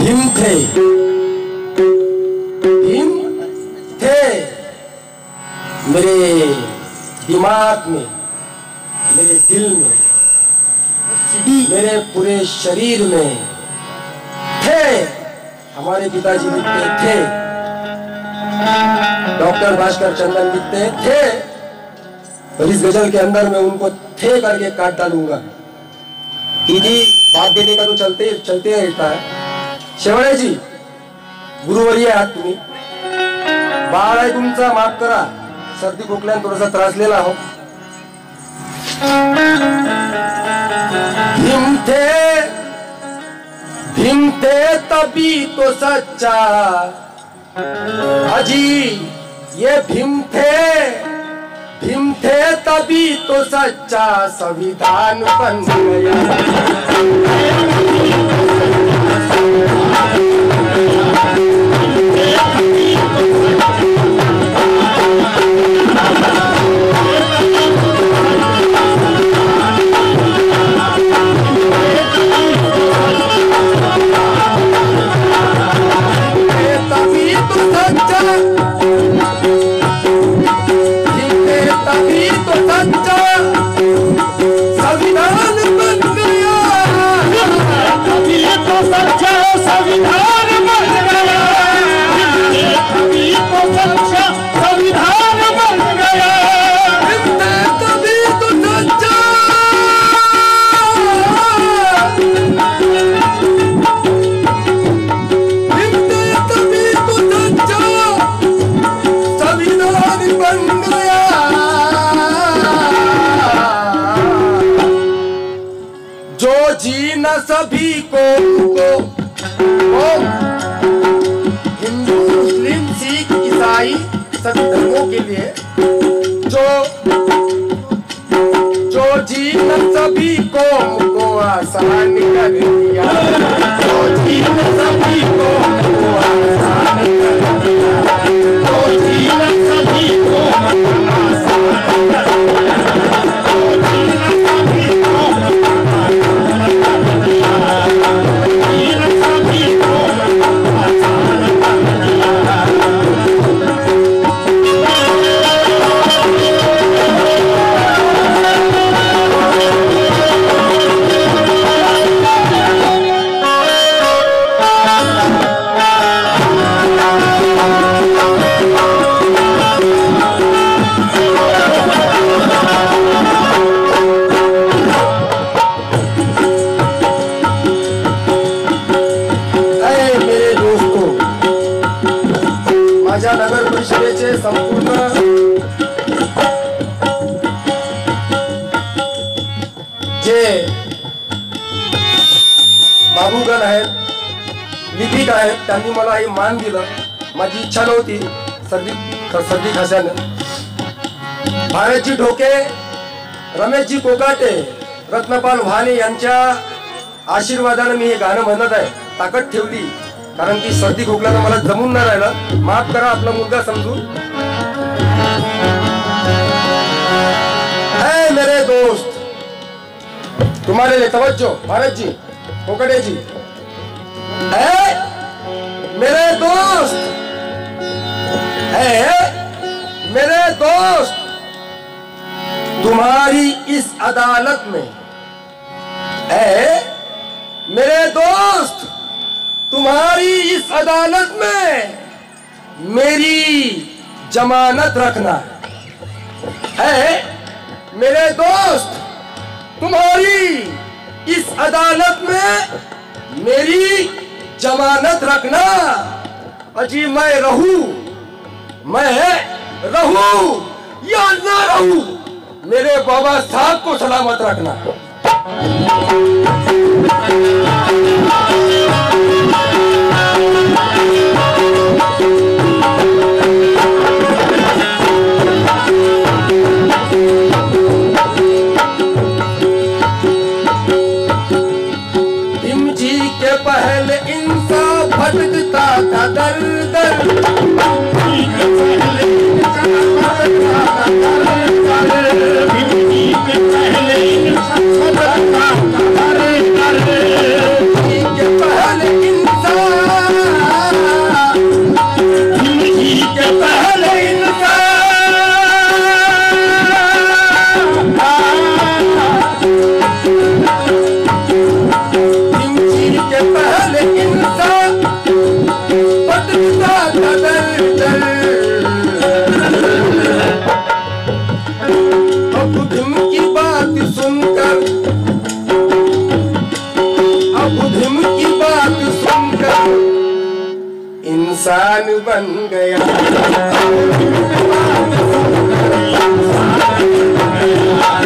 भीम थे, भीम थे मेरे दिमाग में, मेरे दिल में, मेरे पूरे शरीर में थे। हमारे पिताजी लिखते थे, डॉक्टर भास्कर चंदन लिखते थे, और इस गजल के अंदर मैं उनको थे करके काट डालूंगा। जी बात देने का तो चलते रहता है। शेवळे जी, गुरुवर्य आहात तुम्ही, बाळ आहे तुमचा, माफ करा, सर्दी खोकल्याने थोडासा त्रासलेला हो। भीम थे तभी तो सच्चा, अजी ये भीम थे तभी तो सच्चा संविधान बन गया। सभी को हिंदू, मुस्लिम, सिख, ईसाई सभी धर्मों के लिए जो जीवन सभी को आसान कर दिया, जो जीवन सभी को आसान कर दिया, जो जीवन सभी को आसान कर दिया, जो जीवन सभी को नगर परिषदेचे संपूर्ण जे बाबूगण आहेत, लिपिक आहेत, त्यांनी मला हे मान दिलं। माझी इच्छा नव्हती, सर्दी खास्यानं। भारतजी ढोके, रमेशजी कोकाटे, रत्नपाल व्हाने यांच्या आशीर्वादाने मी हे गाणं म्हणत आहे। ताकद ठेवली, कारण की सर्दी खोकल्यानं मला जमून नाही राहिलं। माफ करा आपला मुलगा समजून। है मेरे दोस्त, तुम्हारे लिए तवज्जो, भारत जी, कोकड़े जी, है मेरे दोस्त, है मेरे दोस्त, तुम्हारी इस अदालत में, है मेरे दोस्त, तुम्हारी इस अदालत में मेरी जमानत रखना है। मेरे दोस्त, तुम्हारी इस अदालत में मेरी जमानत रखना। अजी मैं रहूं या ना रहूं, मेरे बाबा साहब को सलामत रखना। भीम जी के पहले इंसान भटकता था दर दर, भीम जी के पहले इंसान भटकता था दर दर, भीम जी के पहले इंसान भटकता था दर दर, भीम जी के पहले इंसान बन गया।